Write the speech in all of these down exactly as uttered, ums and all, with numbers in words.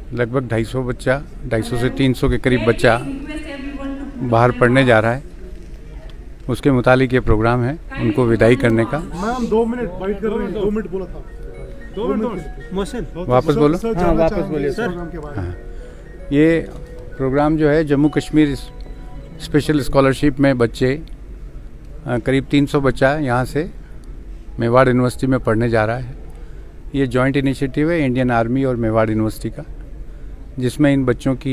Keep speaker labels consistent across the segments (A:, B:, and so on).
A: लगभग ढाई सौ बच्चा ढाई सौ से तीन सौ के करीब बच्चा बाहर पढ़ने जा रहा है। उसके मुतालिक ये प्रोग्राम है उनको विदाई करने का।
B: मैम दो मिनट वाइट कर रहे हैं, दो मिनट बोला था, दो मिनट मोहसिन
A: वापस बोलो।
B: हाँ वापस बोलिए सर।
A: हाँ, ये प्रोग्राम जो है जम्मू कश्मीर स्पेशल स्कॉलरशिप में बच्चे करीब तीन सौ बच्चा यहाँ से मेवाड़ यूनिवर्सिटी में पढ़ने जा रहा है। ये जॉइंट इनिशिएटिव है इंडियन आर्मी और मेवाड़ यूनिवर्सिटी का, जिसमें इन बच्चों की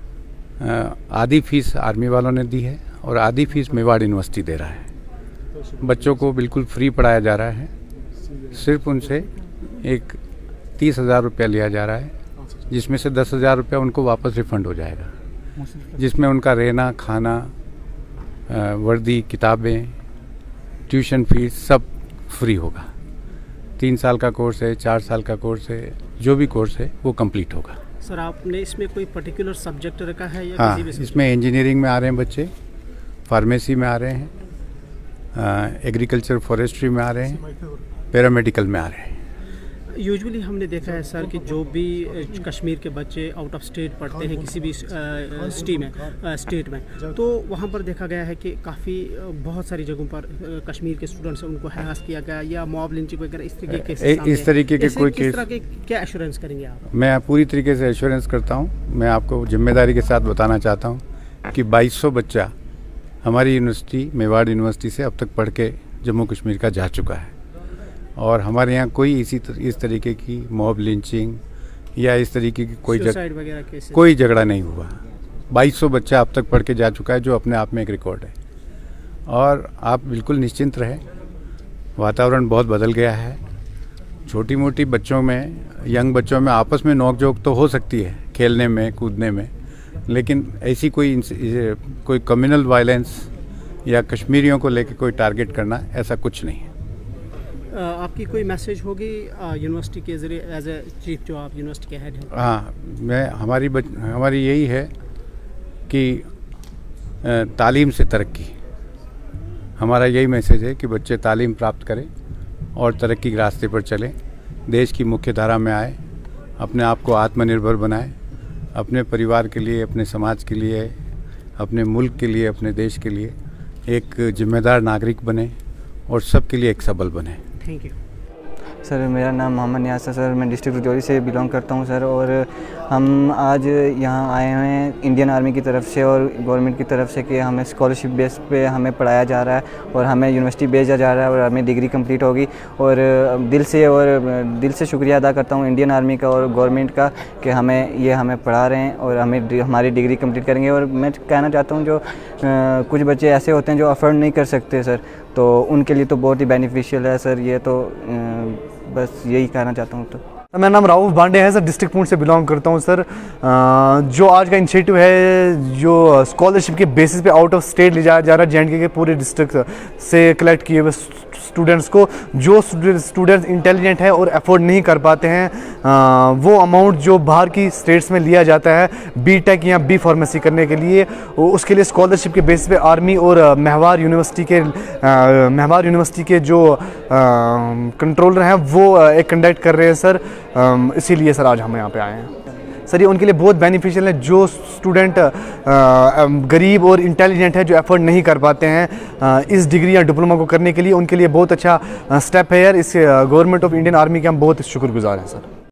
A: आधी फीस आर्मी वालों ने दी है और आधी फीस मेवाड़ यूनिवर्सिटी दे रहा है। बच्चों को बिल्कुल फ्री पढ़ाया जा रहा है। सिर्फ उनसे एक तीस हज़ार रुपया लिया जा रहा है, जिसमें से दस हज़ार रुपया उनको वापस रिफ़ंड हो जाएगा, जिसमें उनका रहना, खाना, वर्दी, किताबें, ट्यूशन फीस सब फ्री होगा। तीन साल का कोर्स है, चार साल का कोर्स है, जो भी कोर्स है वो कंप्लीट होगा।
C: सर आपने इसमें कोई पर्टिकुलर सब्जेक्ट रखा है या
A: हाँ,
C: किसी भी?
A: इसमें इंजीनियरिंग में आ रहे हैं बच्चे, फार्मेसी में आ रहे हैं, एग्रीकल्चर फॉरेस्ट्री में आ रहे हैं, पैरामेडिकल में आ रहे हैं।
C: यूजुअली हमने देखा है सर कि जो भी कश्मीर के बच्चे आउट ऑफ स्टेट पढ़ते हैं किसी भी सिटी में स्टेट में, तो वहाँ पर देखा गया है कि काफ़ी बहुत सारी जगहों पर कश्मीर के स्टूडेंट्स उनको हरास किया गया या मॉब लिंचिंग वगैरह इस तरीके के
A: इस तरीके के कोई केस
C: के क्या एश्योरेंस करेंगे आप?
A: मैं पूरी तरीके से एश्योरेंस करता हूँ। मैं आपको जिम्मेदारी के साथ बताना चाहता हूँ कि बाईस सौ बच्चा हमारी यूनिवर्सिटी मेवाड़ यूनिवर्सिटी से अब तक पढ़ के जम्मू कश्मीर का जा चुका है, और हमारे यहाँ कोई इसी तर, इस तरीके की मॉब लिंचिंग या इस तरीके की कोई जग, कोई झगड़ा नहीं हुआ। बाईस सौ बच्चा अब तक पढ़ के जा चुका है, जो अपने आप में एक रिकॉर्ड है। और आप बिल्कुल निश्चिंत रहें, वातावरण बहुत बदल गया है। छोटी मोटी बच्चों में, यंग बच्चों में आपस में नोक झोंक तो हो सकती है खेलने में, कूदने में, लेकिन ऐसी कोई कोई कम्युनल वायलेंस या कश्मीरियों को लेकर कोई टारगेट करना, ऐसा कुछ नहीं है।
C: आपकी कोई मैसेज होगी यूनिवर्सिटी के ज़रिए एज ए चीफ, जो आप यूनिवर्सिटी के हेड हैं?
A: हाँ, मैं हमारी बच, हमारी यही है कि तालीम से तरक्की, हमारा यही मैसेज है कि बच्चे तालीम प्राप्त करें और तरक्की के रास्ते पर चलें, देश की मुख्य धारा में आए, अपने आप को आत्मनिर्भर बनाएं, अपने परिवार के लिए, अपने समाज के लिए, अपने मुल्क के लिए, अपने देश के लिए एक जिम्मेदार नागरिक बने और सबके लिए एक सबल बने।
C: Thank you
D: sir. मेरा नाम मोहम्मद नियाज़ है सर, मैं डिस्ट्रिक्ट रजौरी से बिलोंग करता हूं सर, और हम आज यहाँ आए हुए हैं इंडियन आर्मी की तरफ से और गवर्नमेंट की तरफ से कि हमें स्कॉलरशिप बेस पे हमें पढ़ाया जा रहा है और हमें यूनिवर्सिटी भेजा जा रहा है और हमें डिग्री कंप्लीट होगी। और दिल से और दिल से शुक्रिया अदा करता हूँ इंडियन आर्मी का और गवर्नमेंट का कि हमें ये हमें पढ़ा रहे हैं और हमें हमारी डिग्री कंप्लीट करेंगे। और मैं कहना चाहता हूँ जो आ, कुछ बच्चे ऐसे होते हैं जो अफोर्ड नहीं कर सकते सर, तो उनके लिए तो बहुत ही बेनिफिशियल है सर ये, तो आ, बस यही कहना चाहता हूँ। तो
B: मेरा नाम राहुल बांडे है सर, डिस्ट्रिक्ट पुंछ से बिलोंग करता हूँ सर। जो आज का इनिशिएटिव है, जो स्कॉलरशिप के बेसिस पे आउट ऑफ स्टेट ले जाया जा रहा है जे एंड के के पूरे डिस्ट्रिक्ट से कलेक्ट किए हुए स्टूडेंट्स को, जो स्टूडेंट्स इंटेलिजेंट हैं और अफोर्ड नहीं कर पाते हैं, आ, वो अमाउंट जो बाहर की स्टेट्स में लिया जाता है बी टेक या बी फार्मेसी करने के लिए, उसके लिए स्कॉलरशिप के बेसिस पे आर्मी और मेवाड़ यूनिवर्सिटी के मेवाड़ यूनिवर्सिटी के जो कंट्रोलर हैं वो एक कंडक्ट कर रहे हैं सर। इसीलिए सर आज हम यहाँ पे आए हैं सर। ये उनके लिए बहुत बेनिफिशियल है, जो स्टूडेंट गरीब और इंटेलिजेंट है, जो एफर्ट नहीं कर पाते हैं इस डिग्री या डिप्लोमा को करने के लिए, उनके लिए बहुत अच्छा स्टेप है यार। इस गवर्नमेंट ऑफ इंडियन आर्मी के हम बहुत शुक्रगुजार हैं सर।